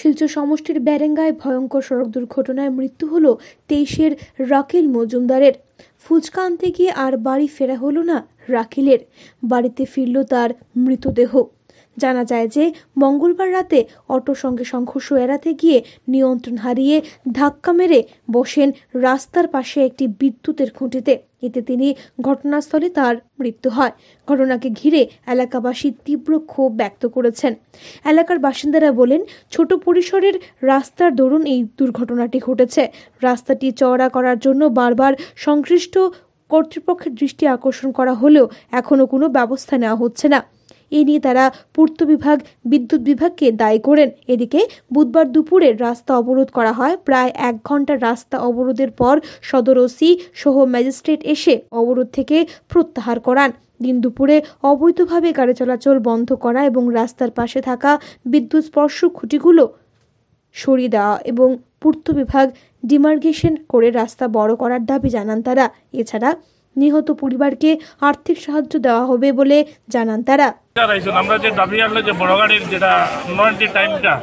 শিলচর সমষ্টির ব্যারেঙ্গায় ভয়ঙ্কর সড়ক দুর্ঘটনায় মৃত্যু হল 23-এর রাকিল মজুমদারের। ফুচকা আনতে গিয়ে আর বাড়ি ফেরা হলো না রাকিলের। বাড়িতে ফিরল তার মৃতদেহ। জানা যায় যে মঙ্গলবার রাতে অটোর সঙ্গে সংঘর্ষ এড়াতে গিয়ে নিয়ন্ত্রণ হারিয়ে ধাক্কা মেরে বসেন রাস্তার পাশে একটি বিদ্যুতের খুঁটিতে। এতে তিনি ঘটনাস্থলে তার মৃত্যু হয়। ঘটনাকে ঘিরে এলাকাবাসী তীব্র ক্ষোভ ব্যক্ত করেছেন। এলাকার বাসিন্দারা বলেন, ছোট পরিসরের রাস্তার দরুন এই দুর্ঘটনাটি ঘটেছে। রাস্তাটি চওড়া করার জন্য বারবার সংশ্লিষ্ট কর্তৃপক্ষের দৃষ্টি আকর্ষণ করা হলেও এখনো কোনো ব্যবস্থা নেওয়া হচ্ছে না। এ নিয়ে তারা পূর্ত বিভাগ, বিদ্যুৎ বিভাগকে দায়ী করেন। এদিকে বুধবার দুপুরে রাস্তা অবরোধ করা হয়। প্রায় 1 ঘন্টা রাস্তা অবরোধের পর সদর ওসি সহ ম্যাজিস্ট্রেট এসে অবরোধ থেকে প্রত্যাহার করান। দিন দুপুরে অবৈধভাবে গাড়ি চলাচল বন্ধ করা এবং রাস্তার পাশে থাকা বিদ্যুৎ স্পর্শ খুঁটিগুলো সরিয়ে দেওয়া এবং পূর্ত বিভাগ ডিমার্কেশন করে রাস্তা বড় করার দাবি জানান তারা। এছাড়া নিহত পরিবারকে আর্থিক সাহায্য দেওয়া হবে বলে জানান তারা। আমরা যে দাবি আনলে যে বড় গাড়ির যেটা নয়টি টাইমটা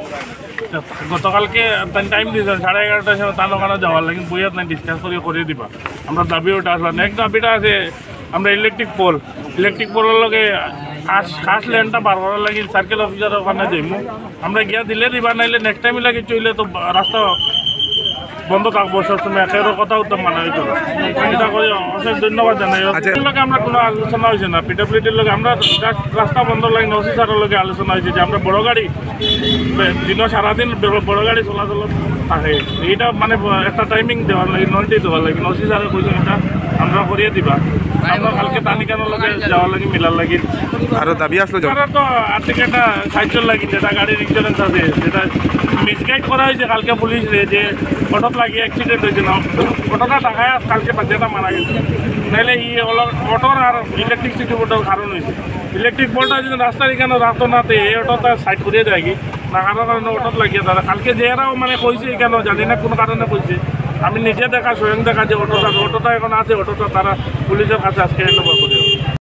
গতকালকে টাইম দিয়েছে 11:30টার সময় তার ওখানে যাওয়ার লাগে বইয়াত নাই ডিসকাস করে দিবা। আমরা দাবি ওটা আসলাম। নেক্সট দাবিটা আছে আমরা ইলেকট্রিক পোলের লগে খাস ল্যান্ডটা বার করার লাগে সার্কেল অফিসার ওখানে যাইমু। আমরা গিয়া দিলে দিবা, নাইলে নেক্সট টাইম লাগে চইলে তো রাস্তা বন্ধ থাকবো সবসময়। একেরও কথা উত্তম মানা হইতো না। এটা করে অশেষ ধন্যবাদ জানাই। লগে আমরা কোনো আলোচনা হয়েছে না। পিডব্লিউডির লগে আমরা রাস্তা বন্ধ লাগে ওসি স্যারের লগে আলোচনা হয়েছে যে আমরা বড় গাড়ি দিনও সারাদিন বড় গাড়ি চলাচল থাকে। এইটা মানে একটা টাইমিং দেওয়ার লাগে, নয়টি দেওয়ার লাগে। ওসি স্যারের কইছেন এটা আমরা করিয়ে দিবা। আমরা কালকে তানিকানোর লগে যাওয়ার লাগে মিলার লাগে। আরো দাবি আসলো তো আর্থিক একটা সাহায্য লাগে, যেটা গাড়ির ইন্স্যুরেন্স আছে, যেটা মিসগাইড করা হয়েছে কালকে পুলিশ যে অটোত লাগিয়ে অ্যাক্সিডেন্ট হয়েছে না, অটোটা দেখায় কালকে বাচ্চাটা মারা গেছে। নাহলে অটোর আর ইলেকট্রিসিটি বোর্ডের কারণ হয়েছে। ইলেকট্রিক বোর্ডটা যদি রাস্তার এখানে রাখতো না তো এই অটোটা সাইড করিয়ে দেয় কি লাগানোর কারণে অটোত লাগিয়ে তারা কালকে যেরাও মানে কইছে কেন জানি না কোন কারণে কইছে। আমি নিজে দেখা স্বয়ং দেখা যে অটোটা এখন আছে, অটোটা তারা পুলিশের কাছে আজকে হ্যান্ড ওভার করে।